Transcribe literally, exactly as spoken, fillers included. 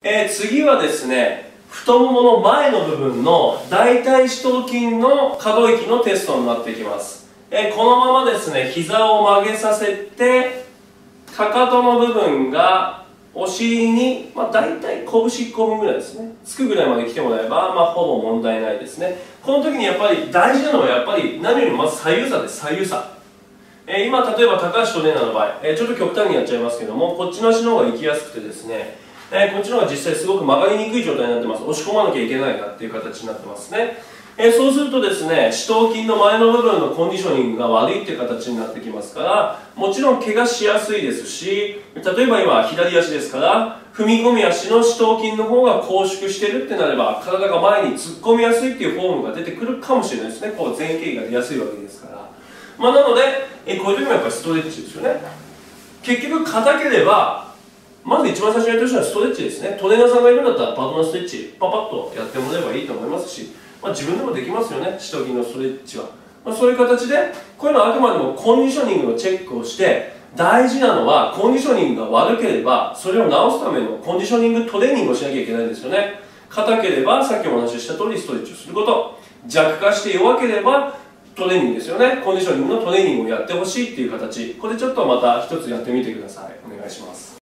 えー、次はですね、太ももの前の部分の大腿四頭筋の可動域のテストになってきます。えー、このままですね、膝を曲げさせて、かかとの部分がお尻に、まあ、大体拳いっこぶんぐらいですね、つくぐらいまで来てもらえば、まあ、ほぼ問題ないですね。この時にやっぱり大事なのはやっぱり何よりもまず左右差です。左右差。えー、今例えば高橋トレーナーの場合、えー、ちょっと極端にやっちゃいますけども、こっちの足の方が行きやすくてですね、えー、こっちの方が実際すごく曲がりにくい状態になってます。押し込まなきゃいけないなっていう形になってますね。えー、そうするとですね、四頭筋の前の部分のコンディショニングが悪いっていう形になってきますから、もちろん怪我しやすいですし、例えば今左足ですから、踏み込み足の四頭筋の方が拘縮してるってなれば、体が前に突っ込みやすいっていうフォームが出てくるかもしれないですね。こう前傾が出やすいわけですから。まあ、なので、えー、こういう時もやっぱりストレッチですよね。結局硬ければ、まず一番最初にやってほしいのはストレッチですね。トレーナーさんがいるんだったらパートナーストレッチパパッとやってもらえばいいと思いますし、まあ、自分でもできますよね、四頭筋のストレッチは。まあ、そういう形でこういうのはあくまでもコンディショニングのチェックをして、大事なのはコンディショニングが悪ければそれを直すためのコンディショニングトレーニングをしなきゃいけないんですよね。硬ければさっきお話しした通りストレッチをすること、弱化して弱ければトレーニングですよね。コンディショニングのトレーニングをやってほしいっていう形。これちょっとまた一つやってみてください。お願いします。